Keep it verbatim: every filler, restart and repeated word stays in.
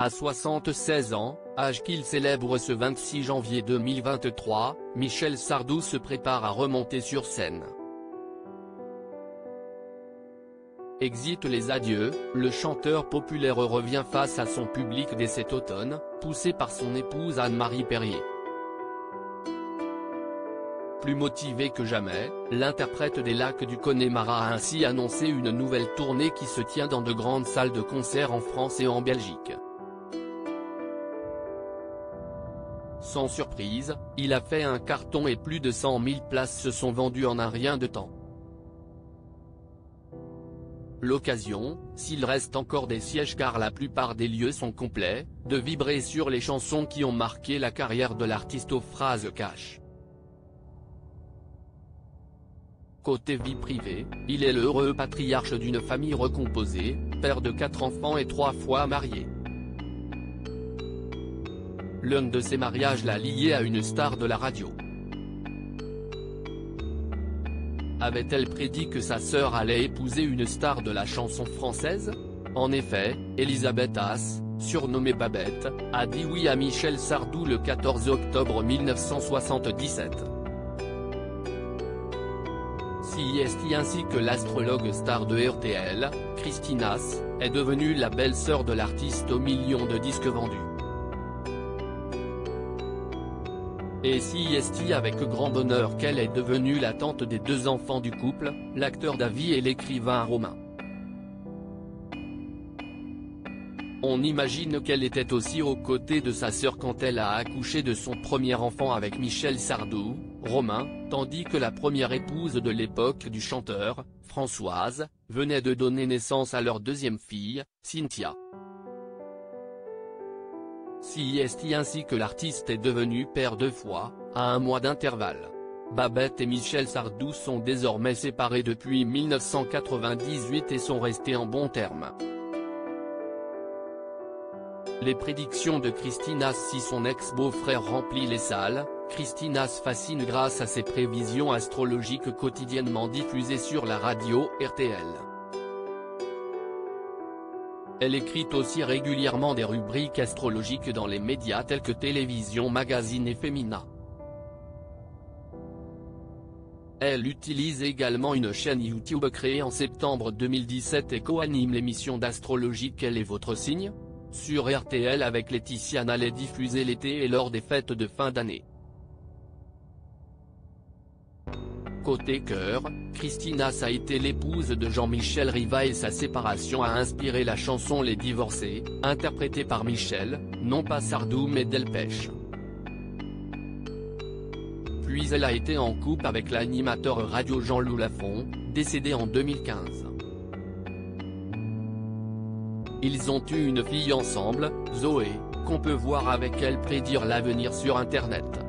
À soixante-seize ans, âge qu'il célèbre ce vingt-six janvier deux mille vingt-trois, Michel Sardou se prépare à remonter sur scène. Exit les adieux, le chanteur populaire revient face à son public dès cet automne, poussé par son épouse Anne-Marie Perrier. Plus motivé que jamais, l'interprète des Lacs du Connemara a ainsi annoncé une nouvelle tournée qui se tient dans de grandes salles de concert en France et en Belgique. Sans surprise, il a fait un carton et plus de cent mille places se sont vendues en un rien de temps. L'occasion, s'il reste encore des sièges car la plupart des lieux sont complets, de vibrer sur les chansons qui ont marqué la carrière de l'artiste aux phrases cash. Côté vie privée, il est l'heureux patriarche d'une famille recomposée, père de quatre enfants et trois fois marié. L'un de ses mariages l'a lié à une star de la radio. Avait-elle prédit que sa sœur allait épouser une star de la chanson française? En effet, Elisabeth Haas, surnommée Babette, a dit oui à Michel Sardou le quatorze octobre mille neuf cent soixante-dix-sept. C S T ainsi que l'astrologue star de R T L, Christine Haas, est devenue la belle-sœur de l'artiste aux millions de disques vendus. Et C S T avec grand bonheur qu'elle est devenue la tante des deux enfants du couple, l'acteur Davy et l'écrivain Romain. On imagine qu'elle était aussi aux côtés de sa sœur quand elle a accouché de son premier enfant avec Michel Sardou, Romain, tandis que la première épouse de l'époque du chanteur, Françoise, venait de donner naissance à leur deuxième fille, Cynthia. C S T ainsi que l'artiste est devenu père deux fois, à un mois d'intervalle. Babette et Michel Sardou sont désormais séparés depuis mille neuf cent quatre-vingt-dix-huit et sont restés en bons termes. Les prédictions de Christine Haas si son ex-beau-frère remplit les salles, Christine Haas fascine grâce à ses prévisions astrologiques quotidiennement diffusées sur la radio R T L. Elle écrit aussi régulièrement des rubriques astrologiques dans les médias tels que Télévision Magazine et Femina. Elle utilise également une chaîne YouTube créée en septembre deux mille dix-sept et co-anime l'émission d'astrologie Quel est votre signe ? Sur R T L avec Laetitia Nallet diffusée l'été et lors des fêtes de fin d'année. Côté cœur, Christine Haas a été l'épouse de Jean-Michel Riva et sa séparation a inspiré la chanson Les Divorcés, interprétée par Michel, non pas Sardou mais Delpech. Puis elle a été en couple avec l'animateur radio Jean-Loup Lafont, décédé en deux mille quinze. Ils ont eu une fille ensemble, Zoé, qu'on peut voir avec elle prédire l'avenir sur internet.